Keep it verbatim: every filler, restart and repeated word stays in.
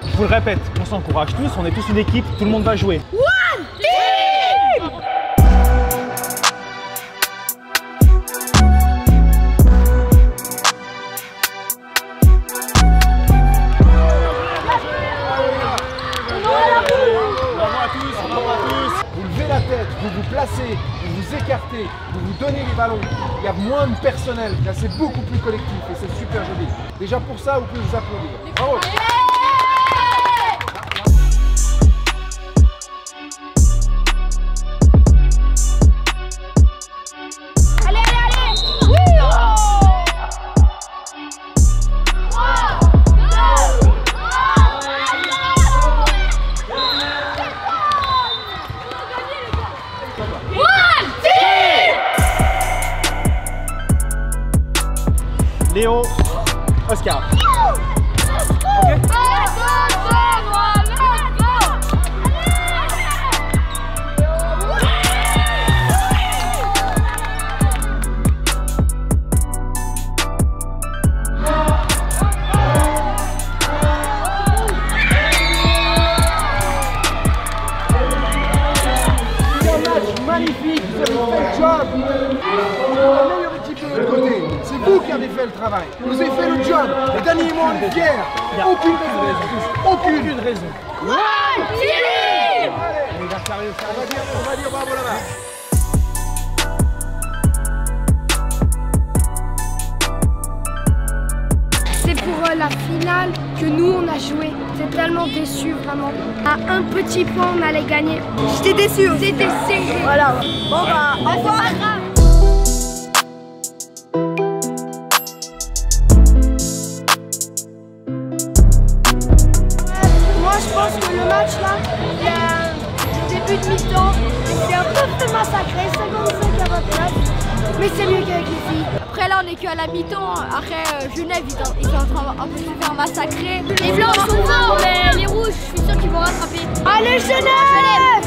Je vous le répète, on s'encourage tous, on est tous une équipe, tout le monde va jouer. One team! Vous levez la tête, vous vous placez, vous vous écartez, vous vous donnez les ballons. Il y a moins de personnel, là c'est beaucoup plus collectif et c'est super joli. Déjà pour ça, vous pouvez vous applaudir. Bravo. Allez, allez, allez! Oui! Léo, Oscar. Okay. C'est un match magnifique, vous avez fait le job. La meilleure équipe de l'autre côté, c'est vous qui avez fait le travail. Vous avez fait le job. Et Dani et moi, on est fiers. Il n'y a aucune raison. Aucune raison. One team! On va sérieux, on va dire, on va dire bravo là-bas. C'est pour euh, la finale que nous on a joué. J'étais tellement déçu vraiment. À un petit point on allait gagner. J'étais déçu. C'était serré. Voilà. Bon bah au revoir. Moi je pense que le match là, il y a début de mi-temps, c'est un peu massacré, cinquante-cinq à vingt-neuf. Mais c'est mieux qu'avec les filles. Après là on est qu'à la mi-temps, après euh, Genève ils sont, ils sont en train un peu de se faire massacrer. Les blancs sont forts mais les rouges je suis sûr qu'ils vont rattraper. Allez Genève!